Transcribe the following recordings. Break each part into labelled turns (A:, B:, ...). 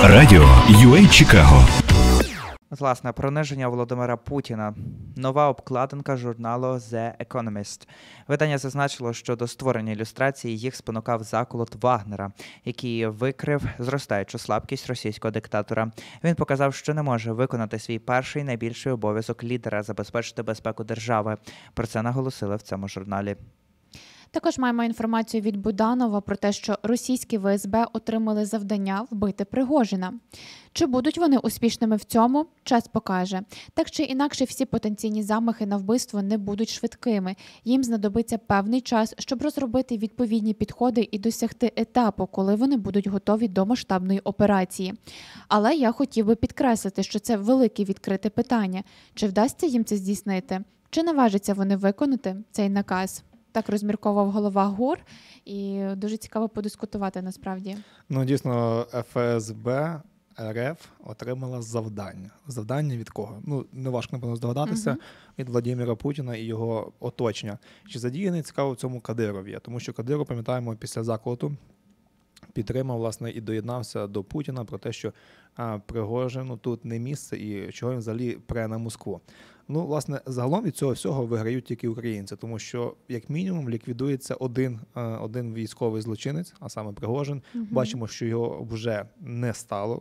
A: Радіо UA Чикаго.
B: Власне, приниження Володимира Путіна. Нова обкладинка журналу The Economist. Видання зазначило, що до створення ілюстрації їх спонукав заколот Вагнера, який викрив зростаючу слабкість російського диктатора. Він показав, що не може виконати свій перший найбільший обов'язок лідера – забезпечити безпеку держави. Про це наголосили в цьому журналі.
C: Також маємо інформацію від Буданова про те, що російські ВСБ отримали завдання вбити Пригожина. Чи будуть вони успішними в цьому, час покаже. Так чи інакше, всі потенційні замахи на вбивство не будуть швидкими. Їм знадобиться певний час, щоб розробити відповідні підходи і досягти етапу, коли вони будуть готові до масштабної операції. Але я хотів би підкреслити, що це велике відкрите питання. Чи вдасться їм це здійснити? Чи наважаться вони виконати цей наказ? Так розмірковував голова ГУР, і дуже цікаво подискутувати насправді.
D: Дійсно, ФСБ РФ отримала завдання. Завдання від кого? Неважко, напевно, здогадатися, від Владимира Путіна і його оточення. Чи задіяний, цікаво, в цьому Кадиров є? Тому що Кадиров, пам'ятаємо, після заколоту підтримав, власне, і доєднався до Путіна про те, що Пригожину тут не місце і чого він взагалі пре на Москву. Власне, загалом від цього всього виграють тільки українці, тому що, як мінімум, ліквідується один військовий злочинець, а саме Пригожин. Бачимо, що його вже не стало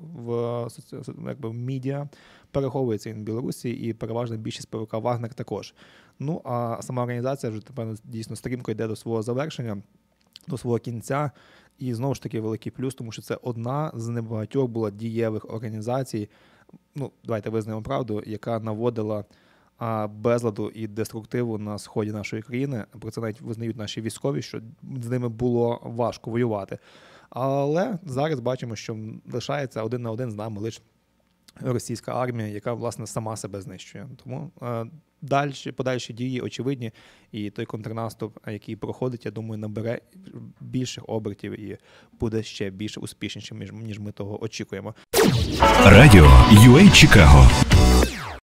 D: в медіа. Переховується він в Білорусі, і переважна більшість ПВК «Вагнер» також. А сама організація вже, напевно, дійсно стрімко йде до свого завершення, до свого кінця. І знову ж таки великий плюс, тому що це одна з небагатьох була дієвих організацій, давайте визнаємо правду, яка наводила безладу і деструктиву на сході нашої країни. Про це навіть визнають наші військові, що з ними було важко воювати. Але зараз бачимо, що лишається один на один з нами лише російська армія, яка, власне, сама себе знищує. Тому подальші дії очевидні, і той контрнаступ, який проходить, я думаю, набере більших обертів і буде ще більш успішнішим, ніж ми того очікуємо.
A: Радіо UA Чикаго.